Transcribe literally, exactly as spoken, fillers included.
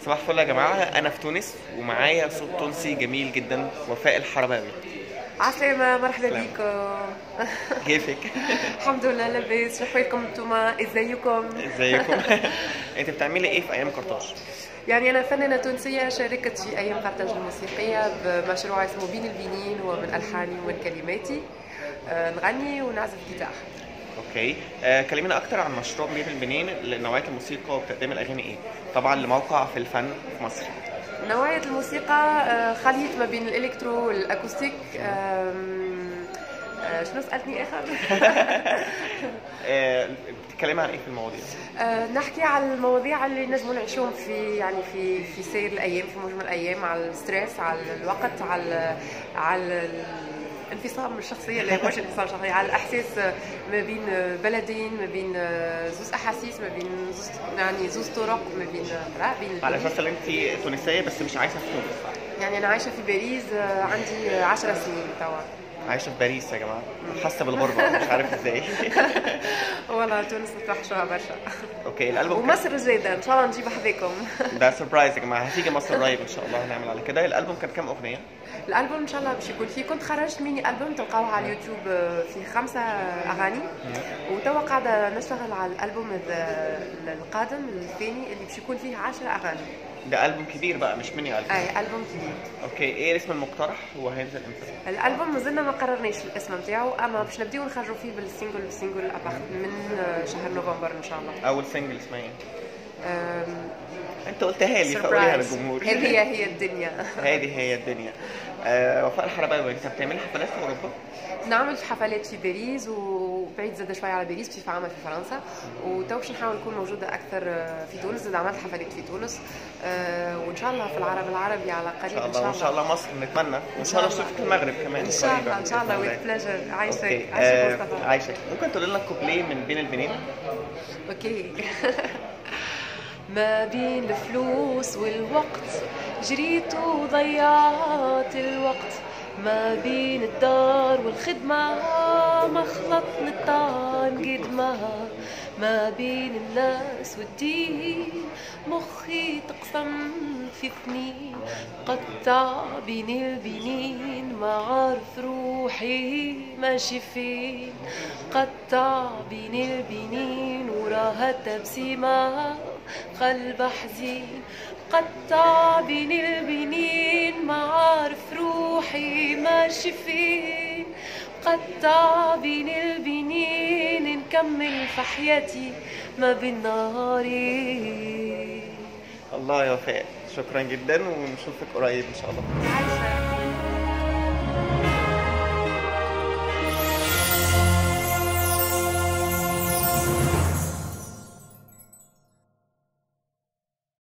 صباح الفل يا جماعة، أنا في تونس ومعايا صوت تونسي جميل جدا، وفاء الحرباوي. عسلامة، مرحبا سلام. بيكم. كيفك؟ الحمد لله لاباس. شو احوالكم انتوما؟ ازيكم؟ ازيكم؟ أنت بتعملي إيه في أيام قرطاج؟ يعني انا فنانة تونسية شاركت في ايام قرطاج الموسيقية بمشروع اسمه بين البنين، ومن الحاني ومن كلماتي. آه، نغني ونعزف جيتار. أوكي، آه كلمينا أكتر عن مشروع بين البنين لنوعية الموسيقى وبتقديم الأغاني إيه؟ طبعا لموقع في الفن في مصر. نوعية الموسيقى آه، خليط ما بين الالكترو والاكوستيك. آم، آه، شنو سألتني اخر؟ آه بتتكلمي عن إيه في المواضيع؟ آه، نحكي على المواضيع اللي نجموا نعيشوهم في يعني في في سير الايام، في مجمل الايام، على الستريس، على الوقت، على على الانفصام الشخصيه، اللي مش الانفصام الشخصيه، على الاحساس ما بين بلدين، ما بين زوز احاسيس، ما بين زوز يعني زوز طرق، ما بين لا بين على البلاد. أساس إن أنت تونسية بس مش عايشة في تونس. يعني انا عايشه في باريس، آه، عندي عشر سنين توا. عايشة في باريس يا جماعة، حاسة بالغربة مش عارف إزاي. والله تونس توحشوها برشا. أوكي، الألبوم كان- ومصر زاده ان شاء الله نجيب حذاكم. ده سربرايز يا جماعه، هتيجي مصر قريب ان شاء الله، هنعمل على كده. الالبوم كان كام اغنيه؟ الالبوم ان شاء الله باش يكون فيه، كنت خرجت ميني البوم تلقاوه على اليوتيوب، في خمسه اغاني. وتوا قاعده نشتغل على الالبوم الذ- القادم الثاني اللي باش يكون فيه عشر اغاني. ده البوم كبير بقى مش ميني البوم. اي البوم كبير. اوكي، ايه الاسم المقترح؟ هو هينزل امتى؟ الالبوم مازلنا ما قررناش الاسم نتاعو، اما باش نبداو نخرجوا فيه بالسينجل بالسينجل من شهر نوفمبر ان شاء الله. اول سنجل اسمها ايه؟ أم، انت قلتها لي فقوليها سربرايز. للجمهور. هذه هي الدنيا. هذه هي الدنيا. آه وفاء الحرباوي، انت بتعملي حفلات في اوروبا؟ نعمل حفلات في باريس، وبعيد زاد شويه على باريس بصفه عامه في فرنسا. وتو باش نحاول نكون موجوده اكثر في تونس، زاد عملت حفلات في تونس. أه، وان شاء الله في العرب العربي على قريب ان شاء الله. وان شاء الله مصر نتمنى، وان شاء الله نشوفك المغرب كمان ان شاء الله. ان شاء الله ويز بليجر. عايشك عايشك مصطفى. عايشك. ممكن تقول لنا كوبليه من بين البنين؟ اوكي. ما بين الفلوس والوقت جريت وضيعت الوقت، ما بين الدار والخدمة ما خلطني الطعم قد ما، ما بين الناس والدين مخي تقسم في اثنين، قطع بين البنين ما عارف روحي ماشي فين، قطع بين البنين وراها تبسيمة قلب حزين، قطع بين البنين ما عارف روحي ماشي فين، قطع بين البنين نكمل في حياتي ما بين نهاري. الله يا وفاء، شكرا جدا ونشوفك قريب ان شاء الله. عايشة.